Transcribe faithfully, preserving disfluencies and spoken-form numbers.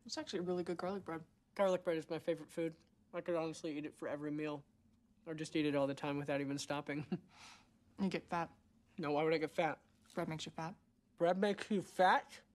It's actually really good garlic bread. Garlic bread is my favorite food. I could honestly eat it for every meal. Or just eat it all the time without even stopping. You get fat. No, why would I get fat? Bread makes you fat. Bread makes you fat?